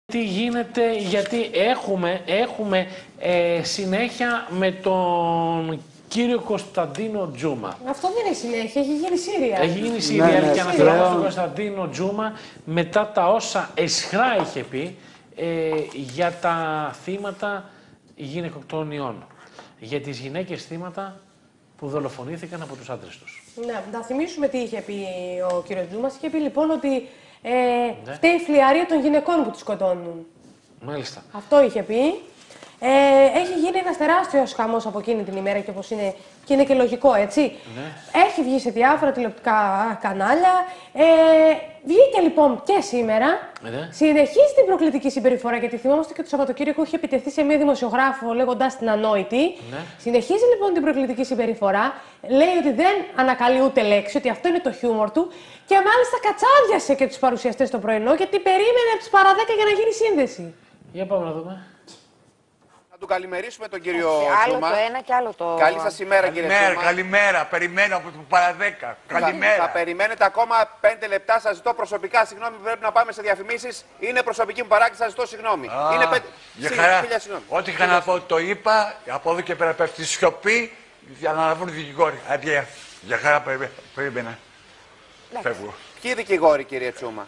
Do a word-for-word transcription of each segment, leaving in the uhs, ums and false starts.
Τι γίνεται, γιατί έχουμε, έχουμε ε, συνέχεια με τον κύριο Κωνσταντίνο Τζούμα. Αυτό δεν είναι συνέχεια, έχει γίνει Σύρια. Έχει γίνει Σύρια ναι, ναι, και αναφερόμαστε στον Κωνσταντίνο Τζούμα μετά τα όσα αισχρά είχε πει ε, για τα θύματα γυναικοκτονιών. Για τις γυναίκες θύματα που δολοφονήθηκαν από τους άντρες τους. Ναι, να θυμίσουμε τι είχε πει ο κύριος Τζούμας. Είχε πει λοιπόν ότι ε, ναι. φταίει η φλιαρία των γυναικών που τους σκοτώνουν. Μάλιστα. Αυτό είχε πει. Ε, έχει γίνει ένας τεράστιος χαμός από εκείνη την ημέρα και όπως είναι, και είναι και λογικό, έτσι. Ναι. Έχει βγει σε διάφορα τηλεοπτικά κανάλια. Ε, βγήκε λοιπόν και σήμερα. Ναι. Συνεχίζει την προκλητική συμπεριφορά, γιατί θυμόμαστε και το Σαββατοκύριακο είχε επιτεθεί σε μία δημοσιογράφο λέγοντας την ανόητη. Ναι. Συνεχίζει λοιπόν την προκλητική συμπεριφορά. Λέει ότι δεν ανακαλεί ούτε λέξη, ότι αυτό είναι το χιούμορ του. Και μάλιστα κατσάδιασε και τους παρουσιαστές το πρωινό, γιατί περίμενε από τις παρά δέκα για να γίνει σύνδεση. Για πάμε να δούμε. Να του καλημερίσουμε τον κύριο Άλλο Τζούμα. το ένα και άλλο το... Καλή σας ημέρα, κύριε Καλημέρα, Τζούμα. καλημέρα. Περιμένω από το παραδέκα. Καλημέρα. Θα, θα περιμένετε ακόμα πέντε λεπτά. Σας ζητώ προσωπικά συγγνώμη που πρέπει να πάμε σε διαφημίσεις. Είναι προσωπική μου παράκληση, σας ζητώ συγγνώμη. Α, Είναι πέντε... για Συ... χαρά. Χίλια συγγνώμη. Ό,τι είχα να πω το είπα. Από εδώ και πέρα πέφτει σιωπή για να αναλάβουν οι δικηγόροι. Αντί, για χαρά περιμέ- περίμενα. Φεύγω. Ποιοι δικηγόροι, κύριε Τζούμα?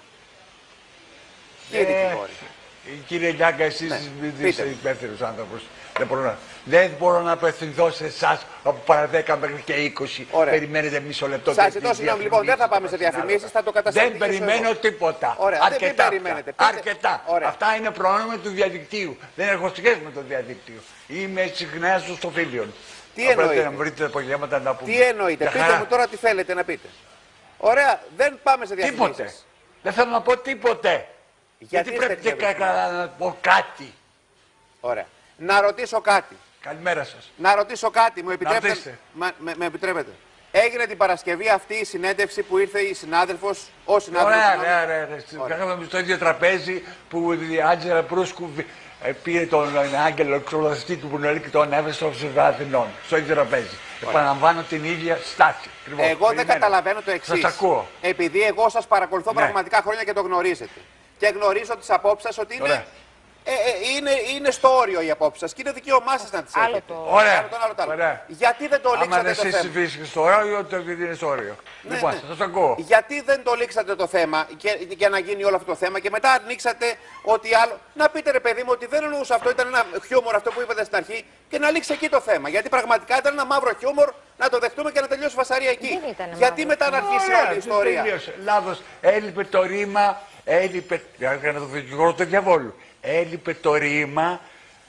Ποιοι Ε, δικηγόροι? Κύριε Λιάγκα, εσείς Ναι, είστε πείτε. υπεύθυνος άνθρωπος. Δεν μπορώ, να... δεν μπορώ να απευθυνθώ σε εσάς από παρά δέκα μέχρι και είκοσι. Ωραία. Περιμένετε μισό λεπτό. Σας και ζητώ τις συγγνώμη, λοιπόν, δεν θα πάμε σε διαφημίσεις, θα το Δεν καταστατήσω περιμένω εγώ. τίποτα. Ωραία, δεν- Αρκετά. μην περιμένετε. Αυτά. Πείτε- Αρκετά. Ωραία. Αυτά είναι πρόβλημα του διαδικτύου. Δεν έχω σχέση με το διαδικτύο. Είμαι συχνά στο φίλιον. Τι Πρέπει εννοείτε? να μου βρείτε απογεύματα να πούμε. Τι εννοείτε? Για Πείτε χαρά. μου τώρα τι θέλετε να πείτε. Ωραία, δεν πάμε σε διαφημίσεις. Τίποτε. Δεν θέλω να πω τίποτε. Γιατί, είστε πρέπει και τέτοιο? καλά να πω κάτι. Ωραία. Να ρωτήσω κάτι. Καλημέρα σας. Να ρωτήσω κάτι, μου επιτρέπετε. ρωτήστε. Μα- με, με επιτρέπετε. Έγινε την Παρασκευή αυτή η συνέντευξη που ήρθε η συνάδελφος, ο συνάδελφος. Ωραία, συγγνώμη. ωραία, ωραία. Ωραία. Κάναμε στο ίδιο τραπέζι που η Άντζελα Προύσκου ε, πήρε τον Άγγελο εξολαστή του Μπουνελή και τον έβρεσε στο Ψηφιδά Αθηνών. Στο ίδιο τραπέζι. Επαναλαμβάνω την ίδια στάση. Ακριβώς. Εγώ δεν Περιμένω. καταλαβαίνω το εξής. Σας ακούω. Επειδή εγώ σας παρακολουθώ Ναι. πραγματικά χρόνια και το γνωρίζετε. Και γνωρίζω τις απόψεις σας ότι είναι, Ωραία. ε, ε, είναι, είναι στο όριο οι απόψεις σας και είναι δικαίωμά σας να τις Άλλο έχετε. το- Ωραία. Άλλο το ένα, άλλο το άλλο. Ωραία. Γιατί δεν το Άμα λήξατε είναι το εσείς θέμα. ψηφίσετε στο όριο, το επειδή είναι στο όριο. Ναι, Λοιπόν, ναι. σας ακούω. Γιατί δεν το λήξατε το θέμα και, για να γίνει όλο αυτό το θέμα και μετά ανοίξατε ότι άλλο. Να πείτε ρε παιδί μου ότι δεν εννοούσα αυτό, ήταν ένα χιούμορ αυτό που είπατε στην αρχή και να λήξει εκεί το θέμα. Γιατί πραγματικά ήταν ένα μαύρο χιούμορ να το δεχτούμε και να τελειώσει η φασαρία εκεί. Δεν ήταν Γιατί μαύρο μετά να αρχίσει Ωραία, όλη η ιστορία. τελείωσε. Λάθος. Έλειπε το ρήμα, έλειπε. Έκανα το δικηγόρο του διαβόλου. Έλειπε το ρήμα,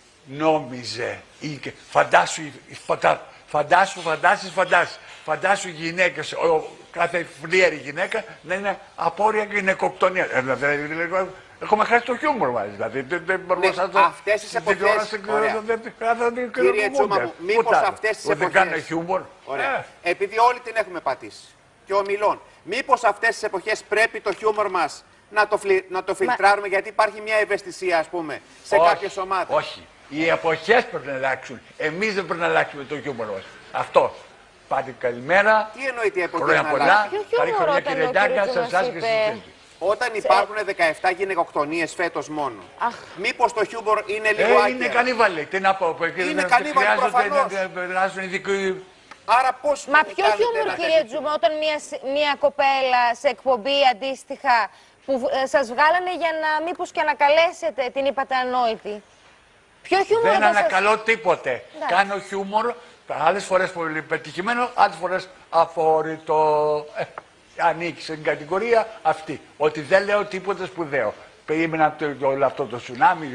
νόμιζε. Ή και- Φαντάσου, η- φαντα- φαντάσου, φαντάσεις, φαντάσεις. Φαντάσου οι γυναίκες, ο- κάθε φλίαρη γυναίκα να είναι απόρρια γυναικοκτονία. Ε, δηλαδή, λέγω, έχουμε χάσει το χιούμορ μας. Δηλαδή, δεν δεν μπορούμε Ναι, να το. αυτές τις στην εποχές- τηλεόραση, Ωραία. δεν- δεν- δεν- δεν- δεν- Κύριε δεν- Τσούμα ούτε μου, μήπως άλλο. αυτές τις Ούτε εποχές- καν χιούμορ. Ωραία. Ε, Επειδή όλοι την έχουμε πατήσει και ομιλών, μήπως αυτές τις εποχές πρέπει το χιούμορ μας να το, φλι... να το φιλτράρουμε γιατί υπάρχει μια ευαισθησία, ας πούμε, σε όχι, κάποιες ομάδες. Όχι. Οι εποχές πρέπει να αλλάξουν. Εμείς δεν πρέπει να αλλάξουμε το χιούμορ μας. Αυτό. Πάτε καλημέρα. Τι εννοείται οι εποχές Χρόνια να πολλά. αλλάξουν? Ποιο Καλή χιούμορ χρονιά όταν κύριε ο Ντάγκα, κύριος σε Τζούμας εσάς και είπε- στις φίλους. Όταν υπάρχουν δεκαεπτά γυναικοκτονίες φέτος μόνο, Αχ. μήπως το χιούμορ είναι λίγο Ε, άκυρο. είναι κανίβαλοι. Τι να πω. Είναι κανίβαλοι προφανώς. Δεν περάσουν ειδικοί. Άρα πώς Μα ποιο κάνετε χιούμορ, ένα κύριε τέτοιο- Τζούμα, όταν μια, σ- μια κοπέλα σε εκπομπή αντίστοιχα που ε, σας βγάλανε για να μήπως και ανακαλέσετε την είπατε ανόητη. Ποιο χιούμορ Δεν δεν σας... ανακαλώ τίποτε. Εντάξει. Κάνω χιούμορ. Άλλες φορές πολύ πετυχημένο, άλλες φορές αφόρητο. Ε, ανήκει στην κατηγορία αυτή. Ότι δεν λέω τίποτε σπουδαίο. Περίμενα το, το, όλο αυτό το τσουνάμι.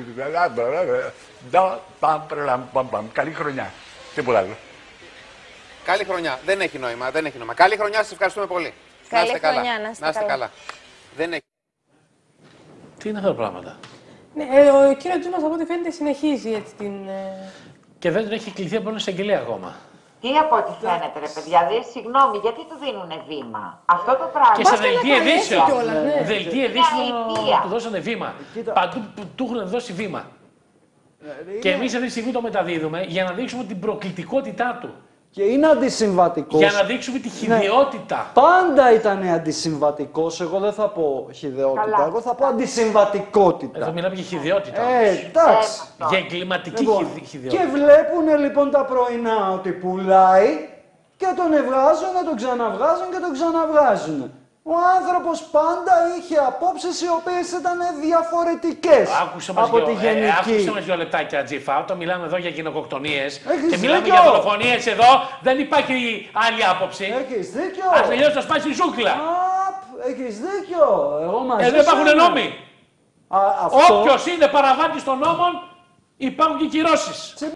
Καλή χρονιά. Τίποτα άλλο. Καλή χρονιά. Δεν έχει νόημα. Δεν έχει νόημα. Καλή χρονιά. Σας ευχαριστούμε πολύ. Καλή είστε χρονιά, καλά. να είστε καλά. καλά. Δεν έχει. Τι είναι αυτά τα πράγματα. Ναι, ε, ο κύριος Τζούμας από ό,τι φαίνεται συνεχίζει έτσι την... ε, Και δεν έχει κληθεί από ένα εισαγγελέα ακόμα. Τι από ό,τι φαίνεται, ρε παιδιά, δηλαδή, συγγνώμη, γιατί του δίνουνε βήμα. Αυτό το πράγμα. Και σε Μας και να δελτία καλέσει ειδήσεων. κιόλας, ναι. Δελτία ειδήσεων αηδία. του δώσανε βήμα. Παντού που του έχουν δώσει βήμα. Και εμείς αυτή τη στιγμή το μεταδίδουμε για να δείξουμε την προκλητικότητά του Και είναι αντισυμβατικός. Για να δείξουμε τη χυδαιότητα. Ναι. Πάντα ήταν αντισυμβατικός. Εγώ δεν θα πω χυδαιότητα. Καλά. Εγώ θα πω αντισυμβατικότητα. Εδώ μιλάμε για χυδαιότητα. Ε, εντάξει. Ε, Για εγκληματική Λοιπόν, χυδαι- χυδαιότητα. και βλέπουν λοιπόν τα πρωινά ότι πουλάει και τον ευγάζουν, τον ξαναβγάζουν και τον ξαναβγάζουν. Ο άνθρωπος πάντα είχε απόψεις οι οποίες ήταν διαφορετικές Άκουσε μας, από δύο, τη γενική. ε, άκουσε μας δύο λεπτάκια, Τζίφα. Όταν μιλάμε εδώ για γυναικοκτονίες Έχεις και μιλάμε δίκιο. για δολοφονίες εδώ, δεν υπάρχει άλλη άποψη. Έχεις δίκιο. Ας τελειώσει να σπάσει η ζούγκλα. Απ, έχεις δίκιο. Εγώ μαζί Εδώ σου υπάρχουν είμαι. νόμοι. Α, αυτό... Όποιος είναι παραβάτης των νόμων, υπάρχουν και κυρώσεις.